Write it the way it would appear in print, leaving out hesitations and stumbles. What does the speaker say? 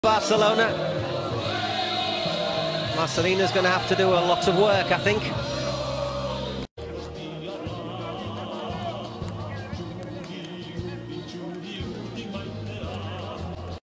Barcelona. Marcelino's going to have to do a lot of work, I think.